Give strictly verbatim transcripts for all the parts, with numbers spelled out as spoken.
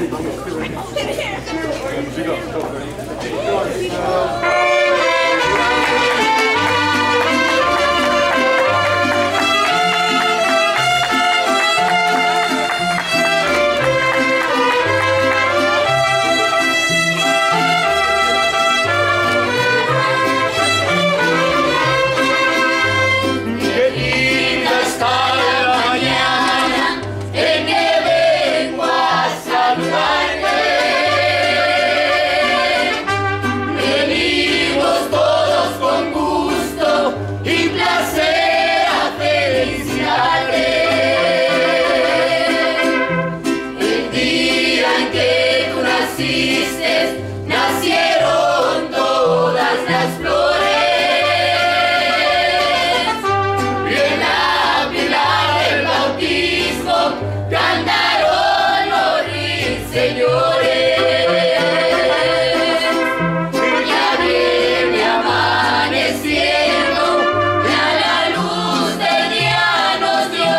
Nacieron todas las flores, y en la pila del bautismo cantaron los ruiseñores. Ya viene amaneciendo, ya la luz del día nos dio.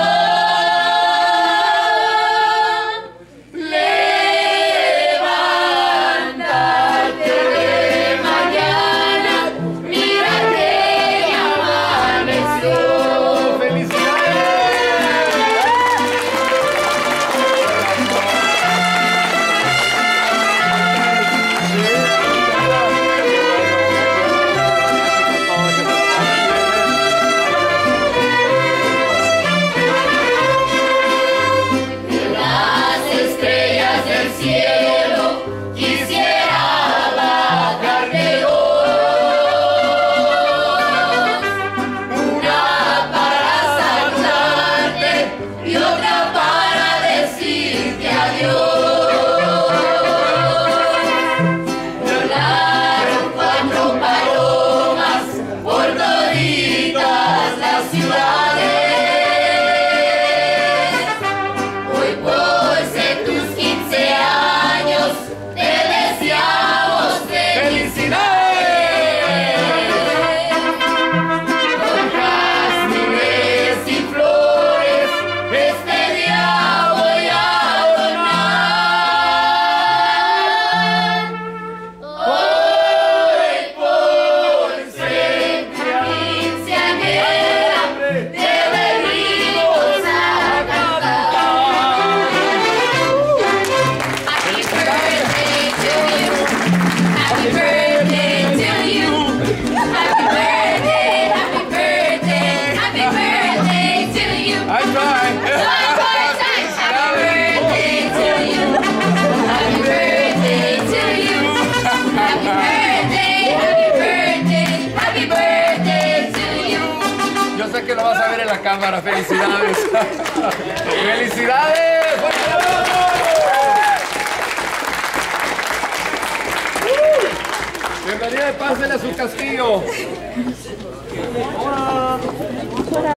Yo sé que lo vas a ver en la cámara. ¡Felicidades! ¡Felicidades! Bienvenida y pásenle a su castillo.